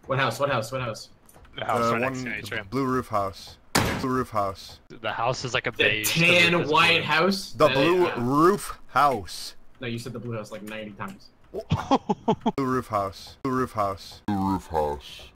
What house? What house? What house? The house right next to One the atrium. blue roof house. Blue roof house. The house is like a The beige. tan white house? The blue roof house. No, you said the blue house like 90 times. Blue roof house. Blue roof house. Blue roof house.